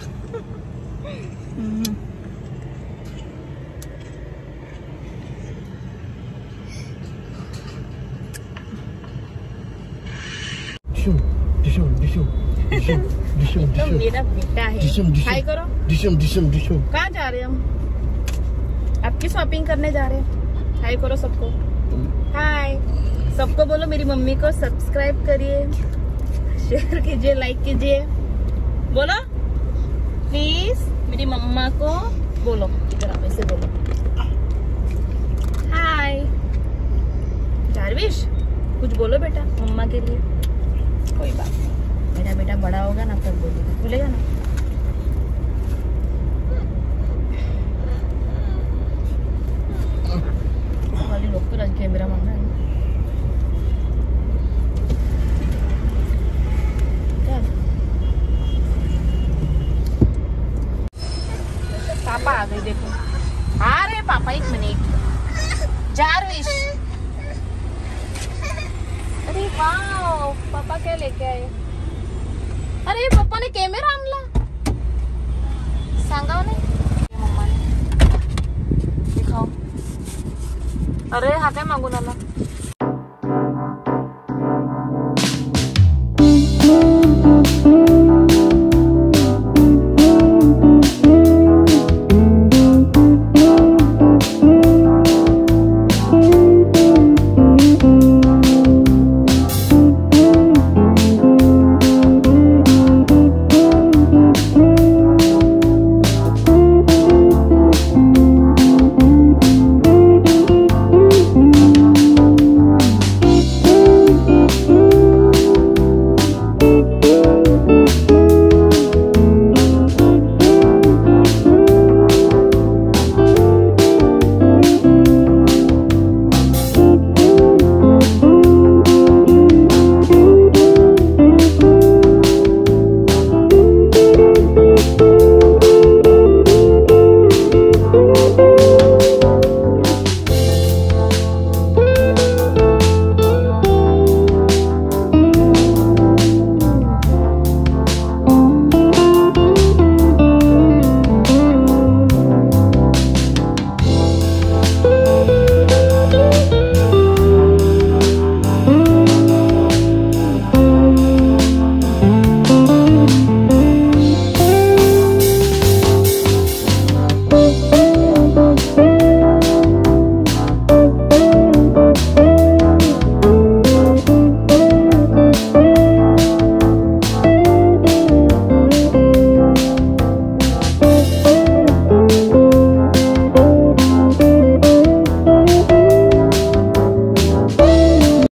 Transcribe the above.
तो मेरा बेटा है। हाय करो। कहाँ जा रहे हैं हम? आपकी शॉपिंग करने जा रहे हैं। हाय करो सबको। हाय सबको बोलो मेरी मम्मी को सब्सक्राइब करिए, शेयर कीजिए, लाइक कीजिए। बोलो प्लीज मेरी मम्मा को बोलो, इधर आओ, ऐसे बोलो हाय। जारविश कुछ बोलो बेटा मम्मा के लिए। कोई बात नहीं, मेरा बेटा बड़ा होगा ना तब बोलेगा, बोलेगा ना। वाली लोग तो रख कैमरा मांगा है। पापा आ गए, देखो आ रहे पापा। 1 मिनट। जारविश, अरे वाह पापा क्या लेके आए? अरे पप्पा ने कॅमेरा आणला, सांगाव नाही मम्मा ने। दिखाओ। अरे हा काय मागून आला?